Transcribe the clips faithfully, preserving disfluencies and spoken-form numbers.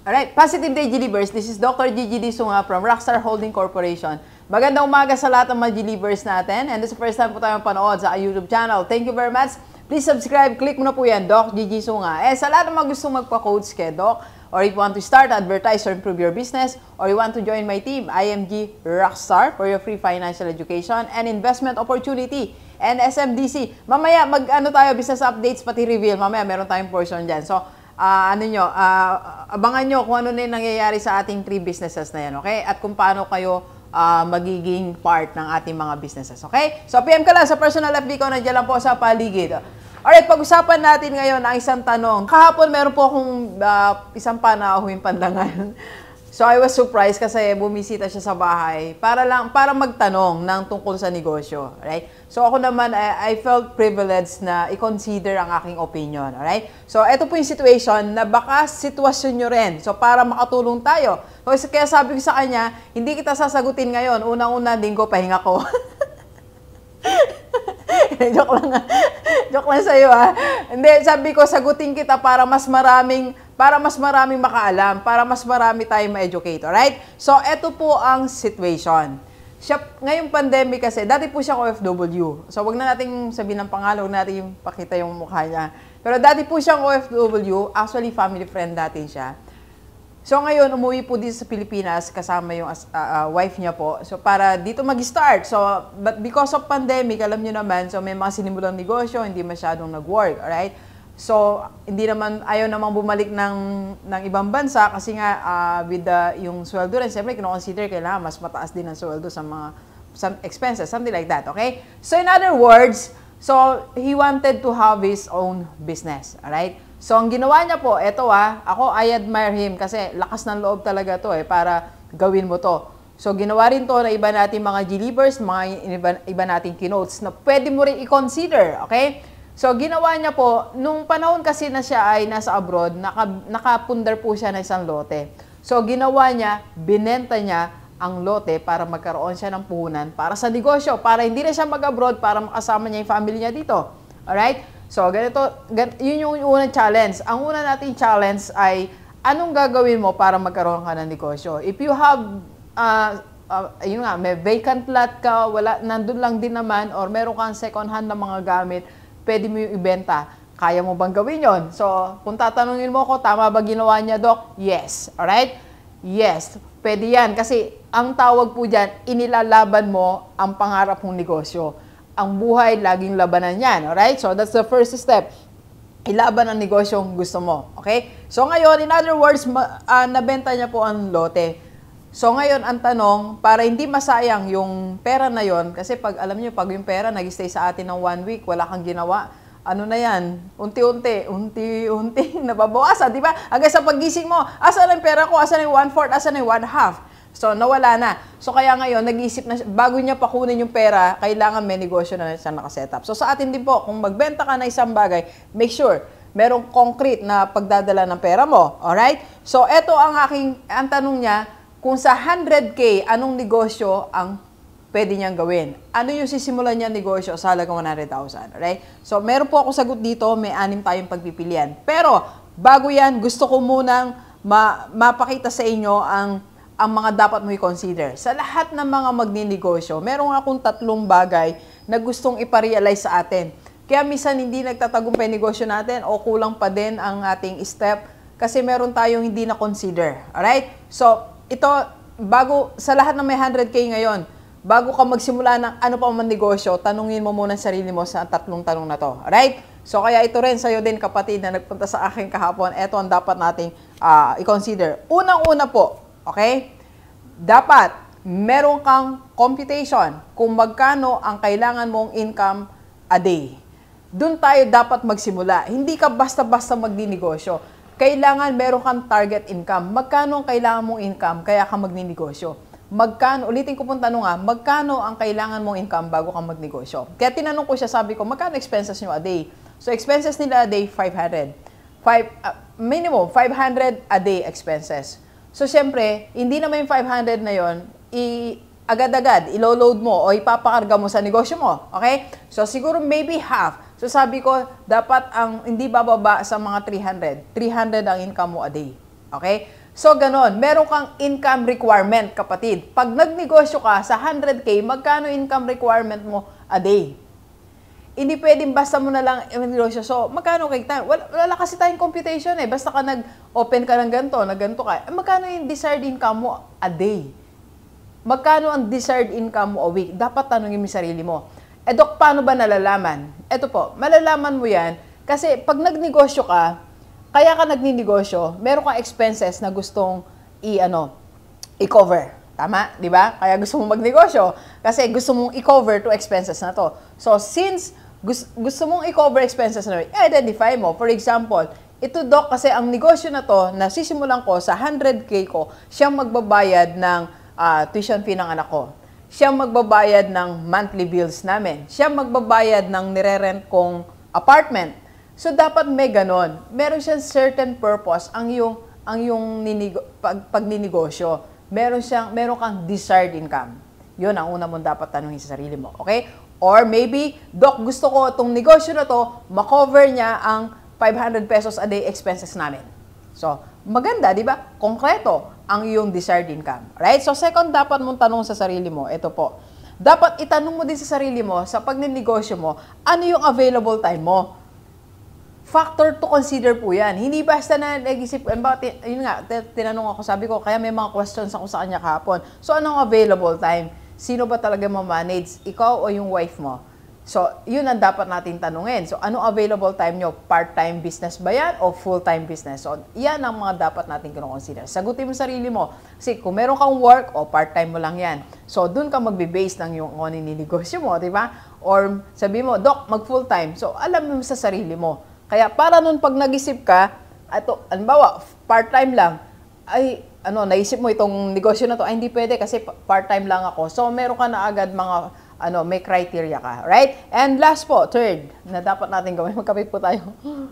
Alright, Positive Day G-Libers. This is Doctor Gigi Disunga from Rockstar Holding Corporation. Magandang umaga sa lahat ng mga G-Libers natin. And this is the first time po tayo panood sa YouTube channel. Thank you very much. Please subscribe. Click mo na po yan, Doc Gigi Sunga. Eh, sa lahat ng mga gustong magpa-coach kay Doc, or if you want to start, advertise, or improve your business, or you want to join my team, I M G Rockstar, for your free financial education and investment opportunity. And S M D C. Mamaya, mag-ano tayo, business updates, pati reveal. Mamaya, meron tayong portion dyan. So, Uh, ano nyo, uh, abangan nyo kung ano na yung nangyayari sa ating three businesses na yan, okay? At kung paano kayo uh, magiging part ng ating mga businesses, okay? So, P M ka lang sa personal F B ko, nandiyan lang po sa paligid. Alright, pag-usapan natin ngayon ang isang tanong. Kahapon, meron po akong uh, isang panauhuing pandangan. So, I was surprised kasi bumisita siya sa bahay para lang para magtanong ng tungkol sa negosyo, right? So, ako naman, I, I felt privileged na i-consider ang aking opinion, alright? So, ito po yung situation na baka sitwasyon nyo rin. So, para makatulong tayo. So, kaya sabi ko sa kanya, hindi kita sasagutin ngayon. Unang-una, linggo, pahinga ko. Joke lang. Joke lang sa'yo, ha? Hindi, sabi ko, sagutin kita para mas maraming para mas maraming makaalam, para mas marami tayong ma-educate, alright? So, eto po ang situation. Siya, ngayong pandemic kasi, dati po siya O F W. So, wag na nating sabihin ng pangalan, wag natin pakita yung mukha niya. Pero dati po siyang O F W, actually family friend dati siya. So, ngayon, umuwi po dito sa Pilipinas kasama yung uh, uh, wife niya po. So, para dito mag-start. So, but because of pandemic, alam niyo naman, so may mga sinimulang negosyo, hindi masyadong nag-work, alright? So, hindi naman, ayaw namang bumalik ng, ng ibang bansa kasi nga, uh, with the, yung sweldo rin, siyempre, kino-consider kailangan mas mataas din ang sweldo sa mga some expenses, something like that, okay? So, in other words, so, he wanted to have his own business, alright? So, ang ginawa niya po, eto ah, ako, I admire him kasi lakas ng loob talaga to eh, para gawin mo to. So, ginawa rin to na iba nating mga G-Libers, mga iba, iba nating kinotes na pwede mo rin i-consider, okay? So, ginawa niya po, nung panahon kasi na siya ay nasa abroad, naka, nakapundar po siya ng isang lote. So, ginawa niya, binenta niya ang lote para magkaroon siya ng puhunan para sa negosyo, para hindi na siya mag-abroad, para makasama niya yung family niya dito. Alright? So, ganito, gan, yun yung unang challenge. Ang una nating challenge ay, anong gagawin mo para magkaroon ka ng negosyo? If you have, uh, uh, yun nga, may vacant lot ka, wala, nandun lang din naman, or meron kang second hand na mga gamit, pwede mo yung ibenta. Kaya mo bang gawin yon? So, kung tatanungin mo ko, tama ba ginawa niya, Doc? Yes. Alright? Yes. Pwede yan. Kasi, ang tawag po dyan, inilalaban mo ang pangarap mong negosyo. Ang buhay, laging labanan yan. Alright? So, that's the first step. Ilaban ang negosyong gusto mo. Okay? So, ngayon, in other words, uh, nabenta niya po ang lote. So, ngayon, ang tanong, para hindi masayang yung pera na yon, kasi pag, alam niyo, pag yung pera nag-stay sa atin ng one week, wala kang ginawa, ano na yan, unti-unti, unti-unti, nababawasan, di ba? Hanggang sa paggising mo, asan ang pera ko, asan yung one-fourth, asan yung one-half? So, nawala na. So, kaya ngayon, nag-iisip na, bago niya pakunin yung pera, kailangan may negosyo na siya nakasetup. So, sa atin din po, kung magbenta ka na isang bagay, make sure, merong concrete na pagdadala ng pera mo. Alright? So, eto ang aking, ang tanong niya, kung sa one hundred K, anong negosyo ang pwede niyang gawin? Ano yung sisimulan niya negosyo sa halagang one hundred thousand? Right? So, meron po ako sagot dito, may anim tayong pagpipilian. Pero, bago yan, gusto ko munang ma mapakita sa inyo ang, ang mga dapat mo i-consider. Sa lahat ng mga magninegosyo, meron akong tatlong bagay na gustong iparealize sa atin. Kaya minsan hindi nagtatagumpay negosyo natin o kulang pa din ang ating step kasi meron tayong hindi na-consider. Alright? So, ito, bago, sa lahat ng may one hundred K ngayon, bago ka magsimula ng ano pa man negosyo, tanungin mo muna sarili mo sa tatlong tanong na to. Alright? So, kaya ito rin sa'yo din, kapatid, na nagpunta sa akin kahapon, ito ang dapat nating uh, i-consider. Unang-una po, okay? Dapat, meron kang computation kung magkano ang kailangan mong income a day. Doon tayo dapat magsimula. Hindi ka basta-basta magninegosyo. Kailangan meron kang target income. Magkano ang kailangan mong income kaya ka magninegosyo? Magkano, ulitin ko pong tanong nga, magkano ang kailangan mong income bago ka magnegosyo? Kaya tinanong ko siya, sabi ko, magkano expenses nyo a day? So, expenses nila a day, five hundred. Five, uh, minimum, five hundred a day expenses. So, syempre, hindi naman yung five hundred na yon i agad-agad, ilo-load mo o ipapakarga mo sa negosyo mo. Okay? So, siguro maybe half. So, sabi ko, dapat ang hindi bababa sa mga three hundred. three hundred ang income mo a day. Okay? So, ganon. Meron kang income requirement, kapatid. Pag nagnegosyo ka sa one hundred K, magkano income requirement mo a day? Hindi pwedeng basta mo na lang negosyo. So, magkano kay time? Wala, wala kasi tayong computation eh. Basta ka nag-open ka ng ganito, na ganito ka. Eh, magkano yung desired income mo a day? Magkano ang desired income mo a week? Dapat tanongin mo yung sarili mo. Eh, Dok, paano ba nalalaman? Ito po, malalaman mo yan kasi pag nagnegosyo ka, kaya ka nagninegosyo, meron kang expenses na gustong i-ano, i-cover. Tama? Di ba? Kaya gusto mong magnegosyo kasi gusto mong i-cover to expenses na to. So, since gusto, gusto mong i-cover expenses na to, i-identify mo. For example, ito, Doc, kasi ang negosyo na to, na sisimulan ko sa one hundred K ko, siyang magbabayad ng uh, tuition fee ng anak ko. Siyang magbabayad ng monthly bills namin. Siyang magbabayad ng nire-rent kong apartment. So, dapat may ganon. Meron siyang certain purpose ang yung, ang yung ninigo, pag, pagninegosyo. Meron siyang, meron kang desired income. Yun ang una mong dapat tanungin sa sarili mo. Okay? Or maybe, Doc, gusto ko itong negosyo na to, makover niya ang five hundred pesos a day expenses namin. So, maganda, di ba? Konkreto ang iyong desired income. Right? So, second, dapat mong tanong sa sarili mo, ito po. Dapat itanong mo din sa sarili mo, sa pagninegosyo mo, ano yung available time mo? Factor to consider po yan. Hindi basta na nag-isip, yun nga, tinanong ako, sabi ko, kaya may mga questions ako sa kanya kahapon. So, anong available time? Sino ba talaga ma-manage? Ikaw o yung wife mo? So, yun ang dapat natin tanungin. So, anong available time nyo? Part-time business ba yan o full-time business? So, yan ang mga dapat natin kinoconsider. Sagutin mo sarili mo. Kasi kung meron kang work, o part-time mo lang yan. So, dun ka magbe-base ng yung kung ano negosyo mo, di ba? Or sabi mo, Doc, mag-full-time. So, alam mo sa sarili mo. Kaya para nun pag nag-isip ka, ato, alimbawa, part-time lang, ay, ano, naisip mo itong negosyo na to, ay, hindi pwede kasi part-time lang ako. So, meron ka na agad mga, ano, may criteria ka. Right? And last po, third, na dapat natin gawin, magkape po tayo.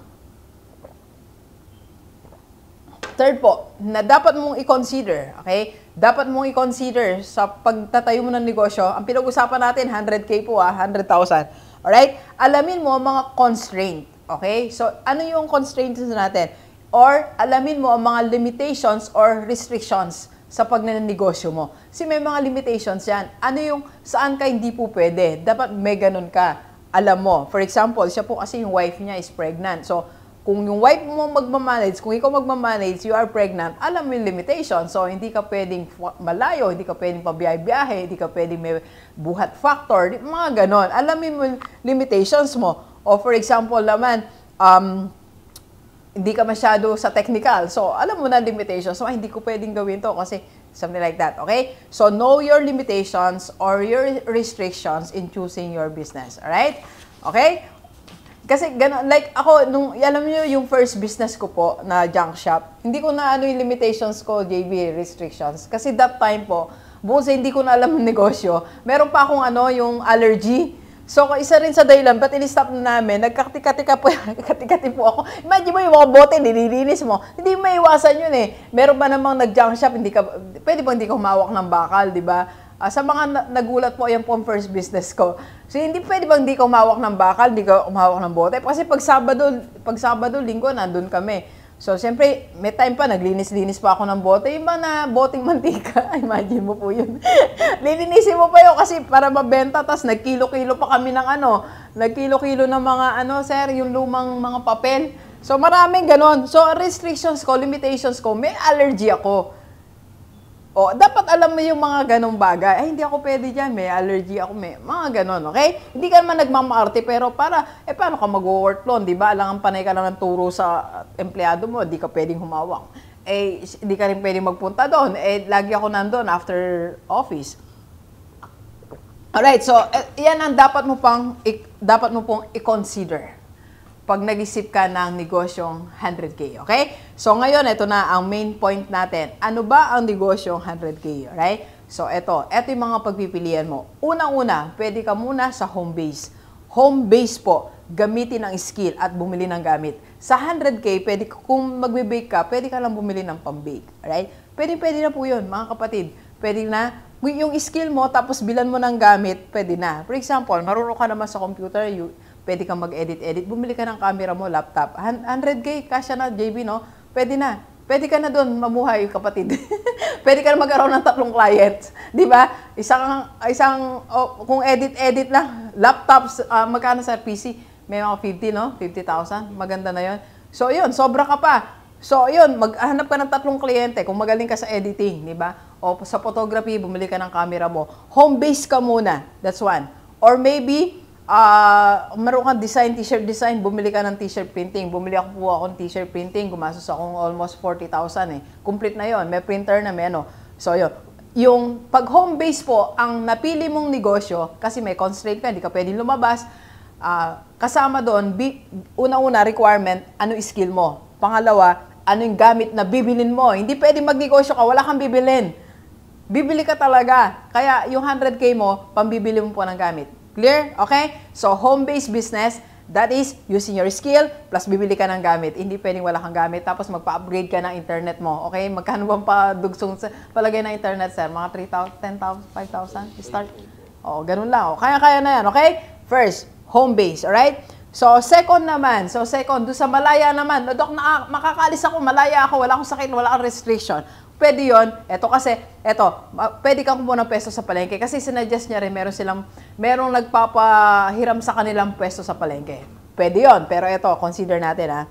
Third po, na dapat mong i-consider, okay? Dapat mong i-consider sa pagtatayo mo ng negosyo, ang pinag-usapan natin, one hundred K po ah, one hundred thousand. Alright? Alamin mo mga constraint. Okay? So, ano yung constraints natin? Or, alamin mo ang mga limitations or restrictions sa pagnanegosyo mo. Kasi may mga limitations yan. Ano yung, saan ka hindi po pwede? Dapat may ganun ka. Alam mo. For example, siya po kasi yung wife niya is pregnant. So, kung yung wife mo magmamanage, kung ikaw magmamanage, you are pregnant, alam mo yung limitation. So, hindi ka pwedeng malayo, hindi ka pwedeng pabiyahe-biyahe, hindi ka pwedeng may buhat factor, mga ganon. Alamin mo yung limitations mo. O for example naman, um, hindi ka masyado sa technical. So, alam mo na limitations. So, ay, hindi ko pwedeng gawin to kasi something like that. Okay? So, know your limitations or your restrictions in choosing your business. Alright? Okay? Kasi, gano'n, like ako, nung, alam niyo yung first business ko po na junk shop, hindi ko na ano yung limitations ko, J B, restrictions. Kasi that time po, bukod sa hindi ko na alam yung negosyo, meron pa akong ano, yung allergy. So, isa rin sa dahilan, ba't in-stop na namin, nagkakatika-tika po, nagkakatikati po ako. Imagine mo yung mga bote, nililinis mo. Hindi mo maiwasan yun eh. Meron ba namang nag-junk shop, hindi ka, pwede ba hindi ka humawak ng bakal, di ba? Uh, sa mga na- nagulat po, yan po ang first business ko. So, hindi pwede bang hindi ka humawak ng bakal, hindi ka humawak ng bote? Kasi pag Sabado, pag Sabado, Linggo, nandun kami. So, siyempre, may time pa, naglinis-linis pa ako ng bote. Yung ba na boteng mantika? Imagine mo po yun. Lilinisin mo pa yun kasi para mabenta. Tapos nagkilo-kilo pa kami ng ano, nagkilo-kilo ng mga ano, sir, yung lumang mga papel. So, maraming ganon. So, restrictions ko, limitations ko, may allergy ako. O, dapat alam mo yung mga ganong bagay. Ay, hindi ako pwede dyan. May allergy ako. May mga ganon, okay? Hindi ka naman nagmamaarte, pero para, eh, paano ka mag-work loan, di ba? Alangan panay ka lang ng turo sa empleyado mo, di ka pwedeng humawak. Eh, hindi ka rin pwedeng magpunta doon. Eh, lagi ako nandun after office. Alright, so, eh, yan ang dapat mo pang, dapat mo pong i-consider pag nag-isip ka ng negosyong one hundred K, okay? So, ngayon, ito na ang main point natin. Ano ba ang negosyong one hundred K, right? So, ito. Ito yung mga pagpipilian mo. Unang-una, pwede ka muna sa home base. Home base po, gamitin ang skill at bumili ng gamit. Sa one hundred K, pwede, kung magbe-bake ka, pwede ka lang bumili ng pang-bake, right? Pwede-pwede na po yun, mga kapatid. Pwede na, yung skill mo, tapos bilan mo ng gamit, pwede na. For example, marunong ka naman sa computer, you, pwede kang mag-edit-edit, bumili ka ng camera mo, laptop. one hundred K, kasya na, J B, no? Pwede na. pwede ka na doon mamuhay, kapatid. Pwede ka na magkaroon ng tatlong clients. Di ba? Isang, isang oh, kung edit-edit lang, laptops, uh, magkano sa P C? May mga fifty, no? fifty thousand. Maganda na yon. So, yun, sobra ka pa. So, yun, maghanap ka ng tatlong kliyente kung magaling ka sa editing, di ba? O sa photography, bumili ka ng camera mo. Home base ka muna. That's one. Or maybe, Uh, meron kang design, t-shirt design, bumili ka ng t-shirt printing. Bumili ako po akong t-shirt printing, gumastos akong almost forty thousand eh. Complete na yon, may printer na, may ano. So yun, yung pag home base po, ang napili mong negosyo, kasi may constraint ka, hindi ka pwedeng lumabas, uh, kasama doon, una-una requirement, ano skill mo. Pangalawa, ano yung gamit na bibilin mo. Hindi pwedeng magnegosyo ka, wala kang bibilin. Bibili ka talaga. Kaya yung one hundred K mo, pambibili mo po ng gamit. Clear? Okay? So, home-based business, that is using your skill plus bibili ka ng gamit. Hindi pwedeng wala kang gamit tapos magpa-upgrade ka ng internet mo. Okay? Magkano bang padugsong sa palagay ng internet, sir? Mga three thousand, ten thousand, five thousand? Start? Oo, ganun lang. Kaya-kaya na yan. Okay? First, home-based. Alright? So, second naman. So, second, doon sa malaya naman. Dok, na, makakaalis ako, malaya ako, wala akong sakit, wala akong restriction. Pwede yun. Ito kasi, ito, pwede kang kumuha ng pwesto sa palengke. Kasi sinuggest niya rin, meron silang, merong nagpapahiram sa kanilang pwesto sa palengke. Pwede yun. Pero ito, consider natin ha.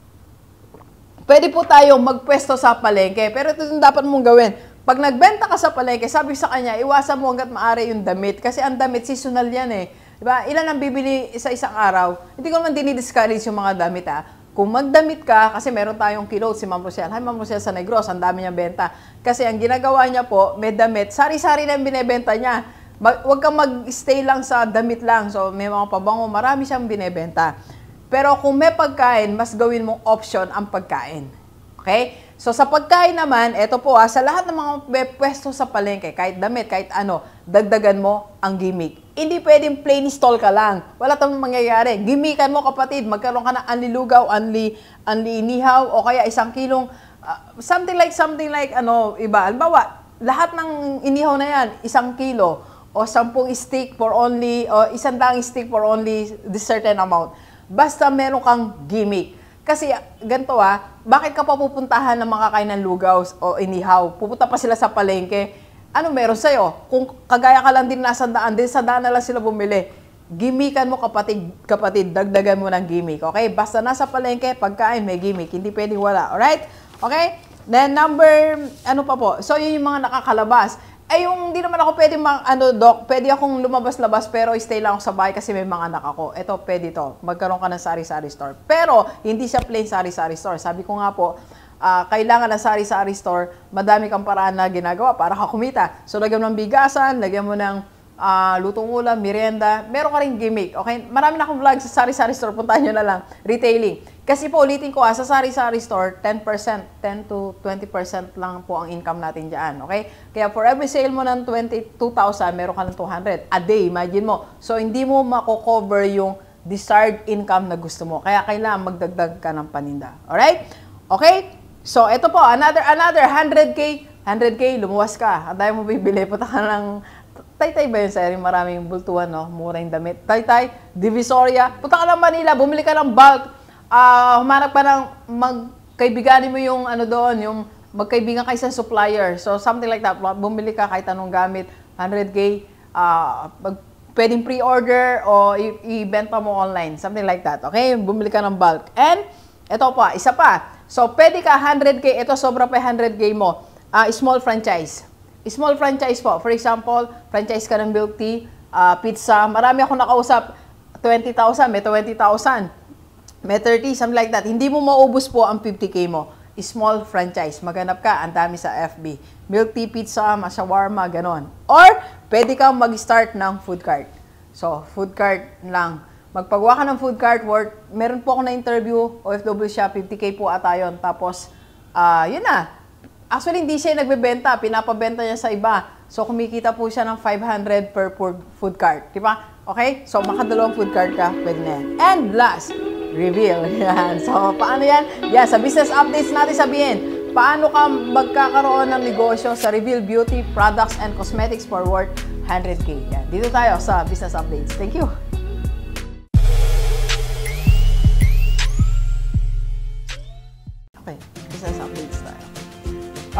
Pwede po tayong magpwesto sa palengke. Pero ito yung dapat mong gawin. Pag nagbenta ka sa palengke, sabi sa kanya, iwasan mo hanggat maaari yung damit. Kasi ang damit, seasonal yan eh. Diba? Ilan ang bibili sa isang araw? Hindi ko naman dinidiscourage yung mga damit ha. Kung magdamit ka, kasi meron tayong kilo si Ma'am Rosel. Hi, Ma'am Rosel sa Negros, ang dami niya benta. Kasi ang ginagawa niya po, may damit, sari-sari na yung binebenta niya. Mag, huwag kang mag-stay lang sa damit lang. So, may mga pabango, marami siyang binebenta. Pero kung may pagkain, mas gawin mong option ang pagkain. Okay? So, sa pagkain naman, eto po ah, sa lahat ng mga pwesto sa palengke, kahit damit, kahit ano, dagdagan mo ang gimmick. Hindi pwedeng plain stall ka lang. Wala tayong mangyayari. Gimmickan mo, kapatid. Magkaroon ka ng anlilugaw, anli, anli inihaw, o kaya isang kilong, uh, something like, something like, ano, iba. Halimbawa, lahat ng inihaw na yan, isang kilo, o sampung stick for only, o isang daang stick for only this certain amount. Basta meron kang gimmick. Kasi, ganito ah, bakit ka pa pupuntahan ng makakain ng lugaw o inihaw? Pupunta pa sila sa palengke. Ano meron sa'yo? Kung kagaya ka lang din nasa daan, din sa daan na lang sila bumili. Gimmickan mo, kapatid, kapatid, dagdagan mo ng gimmick. Okay? Basta nasa palengke, pagkain, may gimmick. Hindi pwedeng wala. Alright? Okay? Then, number, ano pa po? So, yun yung mga nakakalabas. Eh, yung hindi naman ako pwede, mang, ano, doc, pwede akong lumabas-labas, pero stay lang ako sa bahay kasi may mga anak ako. Ito, pwede to. Magkaroon ka ng sari-sari store. Pero, hindi siya plain sari-sari store. Sabi ko nga po, Uh, kailangan na sari-sari store, madami kang paraan na ginagawa para ka kumita. So, lagyan mo ng bigasan, lagyan mo ng uh, lutong ulam, merienda, meron ka rin gimmick. Okay? Marami na akong vlog sa sari-sari store, puntahan nyo na lang. Retailing. Kasi po, ulitin ko ha, sa sari-sari store, ten percent, ten to twenty percent lang po ang income natin dyan. Okay? Kaya for every sale mo ng twenty-two thousand, meron ka ng two hundred a day, imagine mo. So, hindi mo mako-cover yung desired income na gusto mo. Kaya kailangan magdagdag ka ng paninda. Alright? Okay? So, ito po, another, another one hundred K, one hundred K, lumuwas ka. Ang dahil mo bibili, punta ka ng, Taytay ba yun, sir? Maraming bultuhan, no? Mura yung damit. Taytay, Divisoria, punta ka ng Manila, bumili ka ng bulk, uh, humanap ka ng, magkaibiganin mo yung, ano doon, yung magkaibigan kayo sa supplier. So, something like that. Bumili ka kahit anong gamit, one hundred K, uh, pwedeng pre-order o i-benta mo online. Something like that. Okay? Bumili ka ng bulk. And, ito pa, isa pa. So, pwede ka one hundred K, ito sobra pa one hundred K mo, uh, small franchise. Small franchise po. For example, franchise ka ng milk tea, uh, pizza. Marami akong nakausap, twenty thousand, may twenty thousand, may thirty, something like that. Hindi mo maubos po ang fifty K mo. Small franchise. Maghanap ka, ang dami sa F B. Milk tea, pizza, shawarma, ganon. Or, pwede kang mag-start ng food cart. So, food cart lang. Magpagawa ka ng food cart worth, meron po ako na interview, O F W siya, fifty K po ata yun. Tapos, uh, yun na. Actually, hindi siya nagbebenta, pinapabenta niya sa iba. So, kumikita po siya ng five hundred per food cart. Diba? Okay? So, makadalawang food cart ka, pwede na yan. And last, reveal. Yan. So, paano yan? Yan, sa business updates natin sabihin, paano ka magkakaroon ng negosyo sa Reveal Beauty Products and Cosmetics for worth one hundred K. Yan. Dito tayo sa business updates. Thank you. Okay, business updates tayo.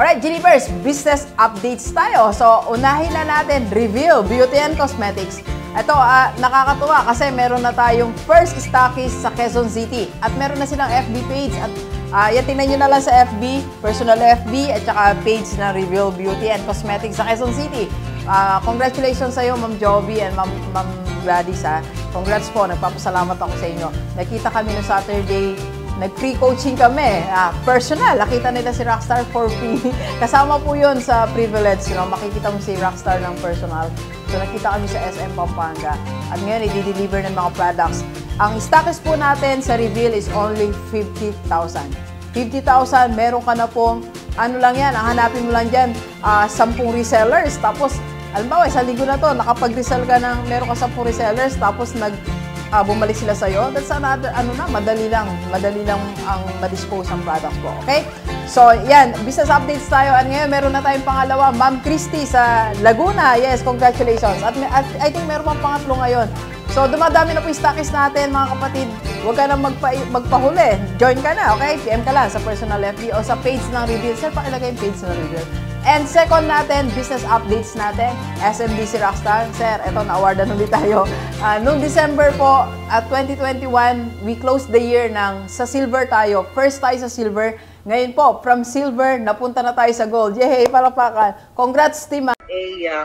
Alright, Gilibers, business updates tayo. So, unahin na natin, Reveal Beauty and Cosmetics. Ito, uh, nakakatuwa kasi meron na tayong first stockist sa Quezon City. At meron na silang F B page. At uh, yan, tingnan nyo na lang sa F B, personal F B, at saka page na Reveal Beauty and Cosmetics sa Quezon City. Uh, congratulations sa iyo, Ma'am Joby and Ma'am Ma'am Gladys, ha. Congrats po, nagpapasalamat ako sa inyo. Nakita kami no Saturday, nag-free coaching kami, ah, personal, nakita nila si Rockstar for free. Kasama po yun sa privilege, you know, makikita mo si Rockstar ng personal. So, nakita kami sa S M Pampanga. At ngayon, i-deliver ng mga products. Ang stockist po natin sa Reveal is only fifty thousand. fifty thousand, meron ka na pong, ano lang yan, ang hanapin mo lang dyan, uh, sampung resellers. Tapos, alam ba, sa linggo na to, nakapag-resell ka ng, meron ka sampung resellers, tapos nag, Uh, bumalik sila sa'yo, that's another, ano na, madali lang, madali lang ang ma-dispose ang products po, okay? So, yan, business updates tayo, at ngayon, meron na tayong pangalawa, Ma'am Christy sa Laguna, yes, congratulations, at, at I think meron pang pangatlo ngayon. So, dumadami na po yung stockist natin, mga kapatid, huwag ka na magpa magpahuli, join ka na, okay? P M ka lang sa personal F B o sa page ng Reveal, sir, pakilagay yung page ng Reveal. And second natin, business updates natin, S M D C Rockstar. Sir, eto, na-awardan ulit tayo. Uh, noong December po, at twenty twenty-one, we closed the year ng sa silver tayo. First tayo sa silver. Ngayon po, from silver, napunta na tayo sa gold. Yay, palapakan. Congrats, team. A uh,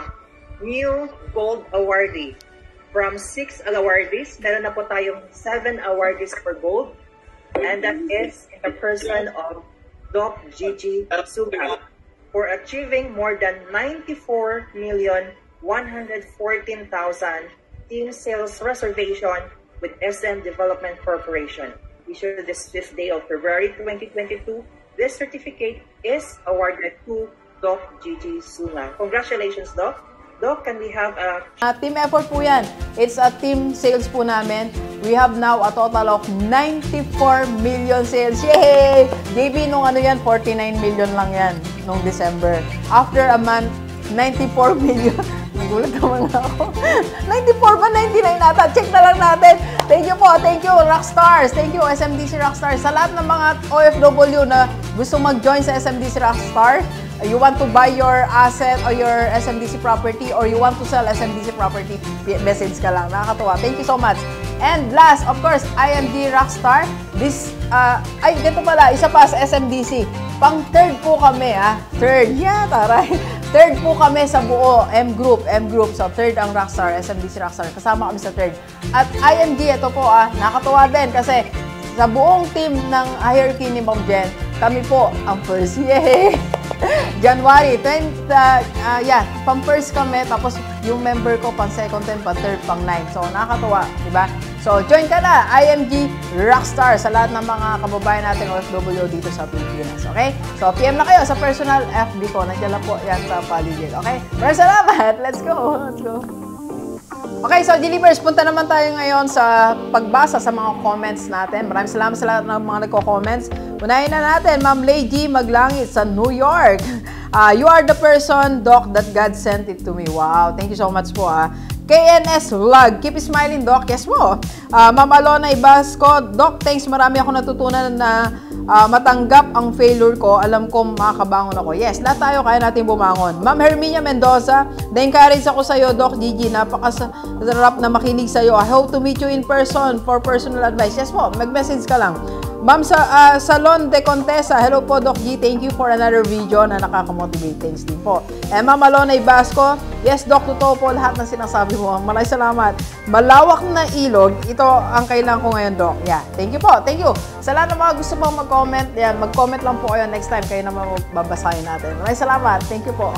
new gold awardee. From six awardees, meron na po tayong seven awardees for gold. And that is in the person of Doc Gigi Suga, for achieving more than ninety-four million one hundred fourteen thousand team sales reservation with S M Development Corporation. Issued this fifth day of February twenty twenty-two, this certificate is awarded to Doc Gigi Sunga. Congratulations, Doc. Doc, can we have a... Uh, team effort po yan. It's a team sales po namin. We have now a total of ninety-four million sales. Yay! J B, nung ano yan, forty-nine million lang yan nung December. After a month, ninety-four million. Nagulat naman ako. ninety-four ba? ninety-nine ata. Check na lang natin. Thank you po. Thank you, Rockstars. Thank you, S M D C Rockstars. Sa lahat ng mga O F W na gusto mag-join sa S M D C Rockstar, you want to buy your asset or your S M D C property or you want to sell S M D C property, message ka lang. Nakakatuwa. Thank you so much. And last, of course, I M D Rockstar. This, uh, ay, dito pala, isa pa sa S M D C. Pang third po kami, ah. Third. Yeah, taray. Third po kami sa buo. M Group. M Group. So, third ang Rockstar. S M D C Rockstar. Kasama kami sa third. At I M D, ito po, ah. Nakakatuwa din kasi sa buong team ng hierarchy ni Ma'am Jen, kami po ang first. Yay! January tenth, uh, uh, yeah, pang first kami, tapos yung member ko pang second, ten, pang third, pang nine. So, nakakatuwa, di ba? So, join ka na, I M G Rockstar, sa lahat ng mga kababayan natin O F W dito sa Pilipinas, okay? So, P M na kayo sa personal F B ko, nandiyan lang po yan sa paligid, okay? Maraming salamat, let's go, let's go. Okay, so Gilibers, punta naman tayo ngayon sa pagbasa sa mga comments natin. Maraming salamat sa lahat ng mga nagko-comments. Unahin na natin, Ma'am Lady Maglangit sa New York. Uh, you are the person, Doc, that God sent it to me. Wow, thank you so much po. Ah. K N S Vlog, keep smiling, Doc. Yes po. Uh, Ma'am Alona Ibasco, Doc, thanks. Marami ako natutunan na uh, matanggap ang failure ko. Alam ko makakabangon ako. Yes, lahat tayo kaya natin bumangon. Ma'am Herminia Mendoza, na-encourage ako sa iyo, Doc Gigi. Napakasarap na makinig sa iyo. I hope to meet you in person for personal advice. Yes po, mag-message ka lang. Ma'am sa uh, Salon de Contessa, hello po, Doc G. Thank you for another video na nakakamotivate. Thanks din po. Eh, Ma'am Alona Ibasco, yes, Doc, totoo po lahat ng sinasabi mo. Maraming salamat. Malawak na ilog, ito ang kailangan ko ngayon, Doc. Yeah, thank you po. Thank you. Sa lahat ng mga gusto pong mag-comment, yan, mag-comment lang po kayo next time. Kayo naman babasahin natin. Maraming salamat. Thank you po.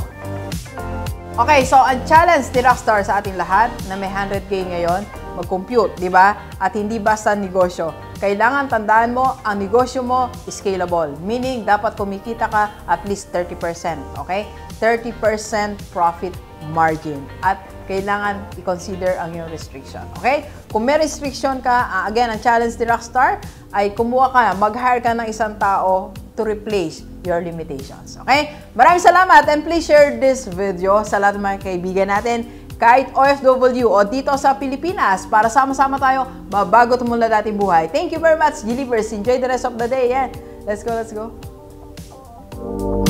Okay, so ang challenge ni Rockstar sa ating lahat na may one hundred K ngayon, mag-compute, di ba? At hindi basta negosyo. Kailangan tandaan mo, ang negosyo mo is scalable. Meaning, dapat kumikita ka at least thirty percent, okay? thirty percent profit margin. At kailangan i-consider ang iyong restriction, okay? Kung may restriction ka, uh, again, ang challenge ni Rockstar ay kumuha ka, mag-hire ka ng isang tao to replace your limitations, okay? Maraming salamat and please share this video sa lahat ng mga kaibigan natin kahit O F W o dito sa Pilipinas para sama-sama tayo mabago tumula dating buhay. Thank you very much, Gilibers. Enjoy the rest of the day. Yeah. Let's go, let's go.